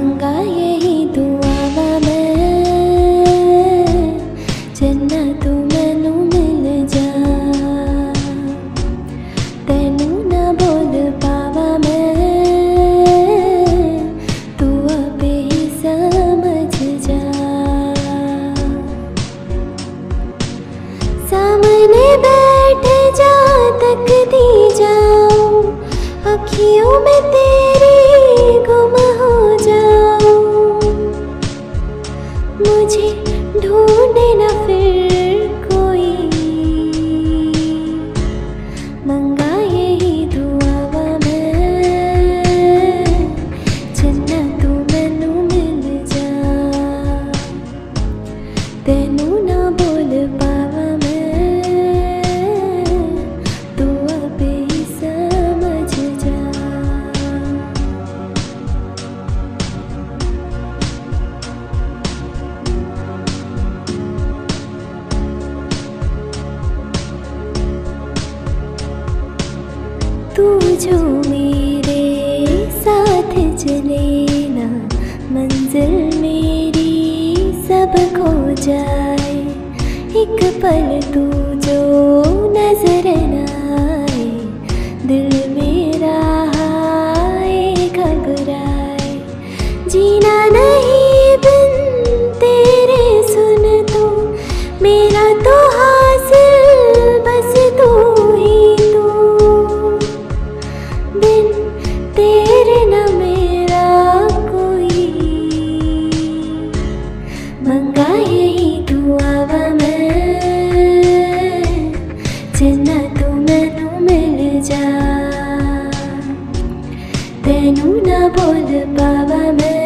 मंगा यही दुआवा मैं, चन्ना तू मैनू मिल जा। तेनू ना बोल पावा मैं, तू आपे ही समझ जा। सामने बैठ जा तकती जाऊं, अखियों में तेरी गुम हो जाऊं। मुझे ढूंढे ना फिर कोई, मंगा यही दुआवा मैं, चन्ना तू मैनू मिल जा। तेनू ना बोल पावा मैं, तू आपे ही समझ जा। तू जो मेरे साथ चले ना, मंजिल मेरी सब खो जाए। एक पल तू जो नजर न आए, दिल मेरा हाय घबराए। जीना नहीं बिन तेरे सुन तो, मेरा तो हासिल बस तू ही तू। बिन तेरे न मेरा कोई, मंगा यही दुआवा मैं, चन्ना तू मैनू मिल जा। तेनू ना बोल पावा मैं,